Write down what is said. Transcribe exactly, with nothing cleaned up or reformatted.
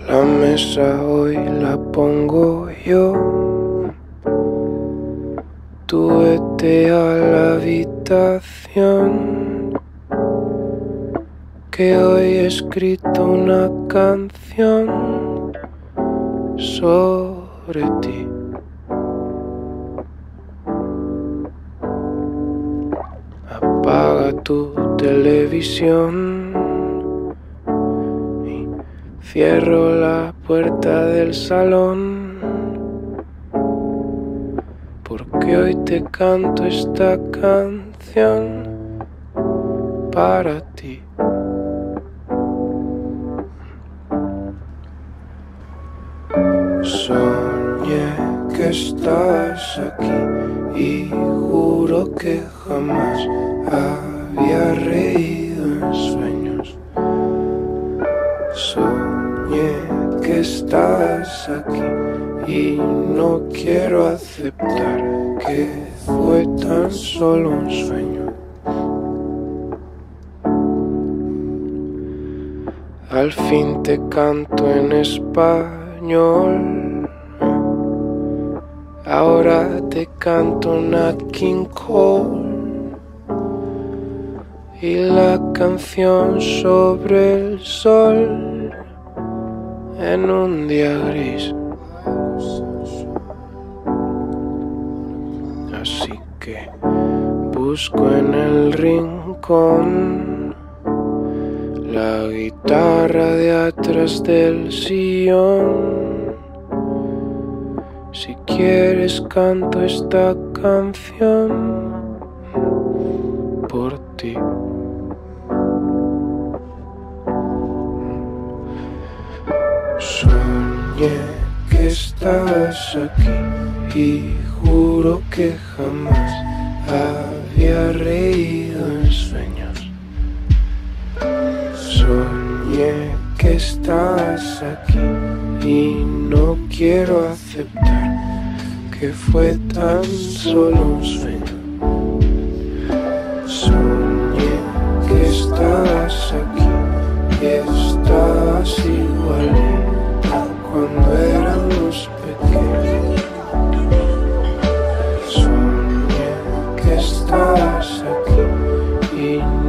La mesa hoy la pongo yo. Tú vete a la habitación, que hoy he escrito una canción sobre ti. Apaga tu televisión y cierro la puerta del salón, porque hoy te canto esta canción para ti. Soñé que estás aquí y juro que jamás había reído en sueños. Soñé que estás aquí y no quiero aceptar que fue tan solo un sueño. Al fin te canto en español, ahora te canto Nat King Cole y la canción sobre el sol en un día gris. Así que busco en el rincón la guitarra de atrás del sillón. Si quieres canto esta canción por ti. Soñé que estabas aquí y juro que jamás había reído en sueños. Soñé que estás aquí y no quiero aceptar que fue tan solo un sueño. Soñé que estabas aquí y estabas igual cuando éramos pequeños. Soñé que estabas aquí y